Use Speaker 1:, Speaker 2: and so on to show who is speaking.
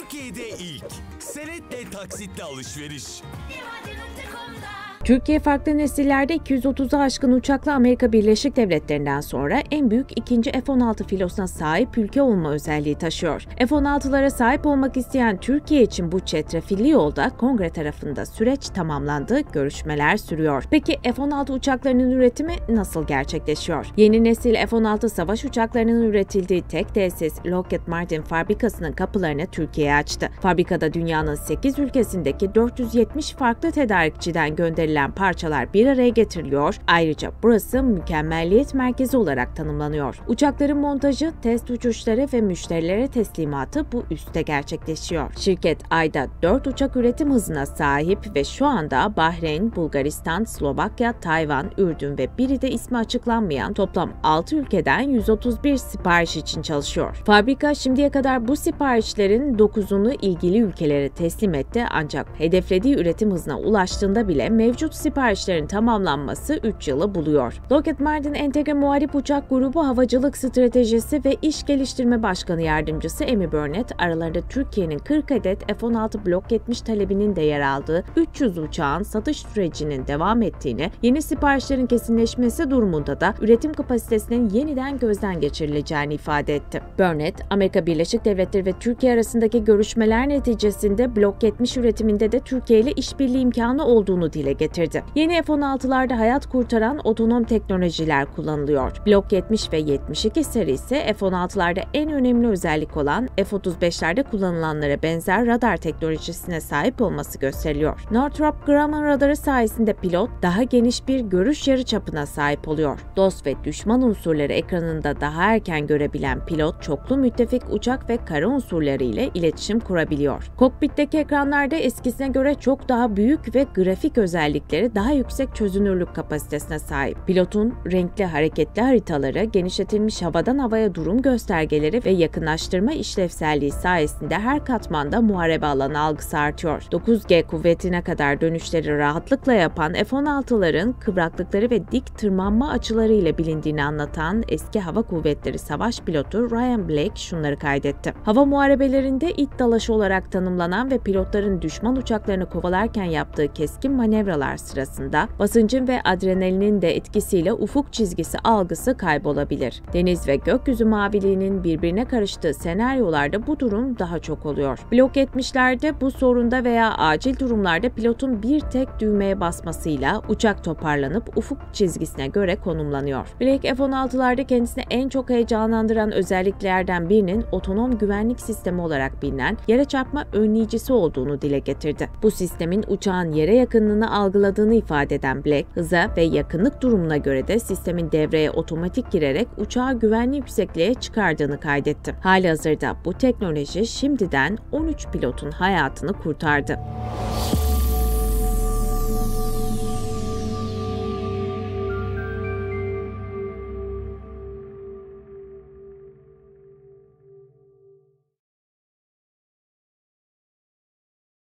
Speaker 1: Türkiye'de ilk senetle taksitle alışveriş.
Speaker 2: Türkiye farklı nesillerde 230'a aşkın uçakla Amerika Birleşik Devletleri'nden sonra en büyük ikinci F-16 filosuna sahip ülke olma özelliği taşıyor. F-16'lara sahip olmak isteyen Türkiye için bu çetrefilli yolda Kongre tarafında süreç tamamlandı, görüşmeler sürüyor. Peki F-16 uçaklarının üretimi nasıl gerçekleşiyor? Yeni nesil F-16 savaş uçaklarının üretildiği tek tesis Lockheed Martin fabrikasının kapılarını Türkiye'ye açtı. Fabrikada dünyanın 8 ülkesindeki 470 farklı tedarikçiden gönderilen parçalar bir araya getiriliyor. Ayrıca burası mükemmelliyet merkezi olarak tanımlanıyor. Uçakların montajı, test uçuşları ve müşterilere teslimatı bu üste gerçekleşiyor. Şirket ayda 4 uçak üretim hızına sahip ve şu anda Bahreyn, Bulgaristan, Slovakya, Tayvan, Ürdün ve biri de ismi açıklanmayan toplam 6 ülkeden 131 sipariş için çalışıyor. Fabrika şimdiye kadar bu siparişlerin 9'unu ilgili ülkelere teslim etti, ancak hedeflediği üretim hızına ulaştığında bile mevcut siparişlerin tamamlanması 3 yılı buluyor. Lockheed Martin Entegre Muharip Uçak Grubu Havacılık Stratejisi ve İş Geliştirme Başkanı Yardımcısı Amy Burnett, aralarında Türkiye'nin 40 adet F-16 Block 70 talebinin de yer aldığı 300 uçağın satış sürecinin devam ettiğini, yeni siparişlerin kesinleşmesi durumunda da üretim kapasitesinin yeniden gözden geçirileceğini ifade etti. Burnett, Amerika Birleşik Devletleri ve Türkiye arasındaki görüşmeler neticesinde Block 70 üretiminde de Türkiye ile işbirliği imkanı olduğunu dile getirdi. Yeni F-16'larda hayat kurtaran otonom teknolojiler kullanılıyor. Block 70 ve 72 serisi F-16'larda en önemli özellik olan F-35'lerde kullanılanlara benzer radar teknolojisine sahip olması gösteriliyor. Northrop Grumman radarı sayesinde pilot daha geniş bir görüş yarıçapına sahip oluyor. Dost ve düşman unsurları ekranında daha erken görebilen pilot çoklu müttefik uçak ve kara unsurları ile iletişim kurabiliyor. Kokpitteki ekranlarda eskisine göre çok daha büyük ve grafik özellikleri daha yüksek çözünürlük kapasitesine sahip. Pilotun renkli hareketli haritaları, genişletilmiş havadan havaya durum göstergeleri ve yakınlaştırma işlevselliği sayesinde her katmanda muharebe alanı algısı artıyor. 9G kuvvetine kadar dönüşleri rahatlıkla yapan F-16'ların kıvraklıkları ve dik tırmanma açıları ile bilindiğini anlatan eski hava kuvvetleri savaş pilotu Ryan Blake şunları kaydetti. Hava muharebelerinde it dalaşı olarak tanımlanan ve pilotların düşman uçaklarını kovalarken yaptığı keskin manevralar sırasında basıncın ve adrenalinin de etkisiyle ufuk çizgisi algısı kaybolabilir. Deniz ve gökyüzü maviliğinin birbirine karıştığı senaryolarda bu durum daha çok oluyor. Block 70'lerde bu sorunda veya acil durumlarda pilotun bir tek düğmeye basmasıyla uçak toparlanıp ufuk çizgisine göre konumlanıyor. Blake F-16'larda kendisini en çok heyecanlandıran özelliklerden birinin otonom güvenlik sistemi olarak bilinen yere çarpma önleyicisi olduğunu dile getirdi. Bu sistemin uçağın yere yakınlığını algıladığını ifade eden Black, hıza ve yakınlık durumuna göre de sistemin devreye otomatik girerek uçağı güvenli yüksekliğe çıkardığını kaydetti. Halihazırda bu teknoloji şimdiden 13 pilotun hayatını kurtardı.